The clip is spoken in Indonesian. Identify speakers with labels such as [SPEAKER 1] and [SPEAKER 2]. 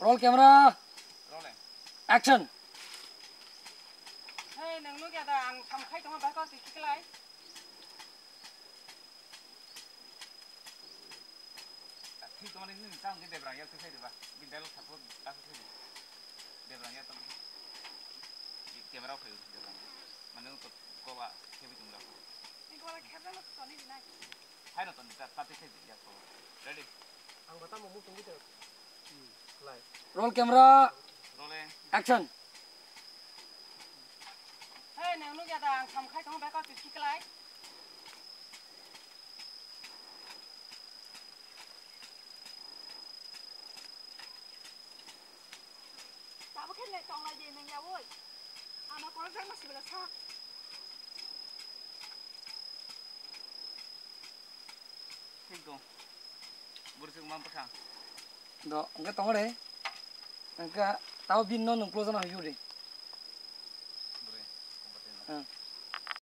[SPEAKER 1] Roll camera.
[SPEAKER 2] Rolling.
[SPEAKER 1] Action.
[SPEAKER 3] Hey, nang lu kaya dah ang samkai tengah bakal sikit lagi.
[SPEAKER 2] Thì tôi nói đến trong cái đẹp rằng nhau tôi thấy được吧? Bên đây là thật luôn, ta thấy được. Đẹp rằng nhau tôi camera phải đẹp rằng mà nếu tôi có bạn thì bị tụi nó.
[SPEAKER 3] Ini kalau kamera lu tadi di naik.
[SPEAKER 2] Hai nó tụi ta thấy được ya tôi. Ready?
[SPEAKER 4] Ang bata mau tunggu itu. Live.
[SPEAKER 1] Roll camera.
[SPEAKER 2] Rolling.
[SPEAKER 1] Action.
[SPEAKER 3] Hey, nang lu kaya dah ang samkai tengah bakal sikit lagi.
[SPEAKER 5] Tak pakai lek tong lagi nang ya woi. Anak orang saya masih belasak.
[SPEAKER 2] Thì tôi bữa trước mang pasang.
[SPEAKER 1] Do, angka tong deh. Angka tahu bin non close na hiu deh.
[SPEAKER 2] Bữa, không có tiền.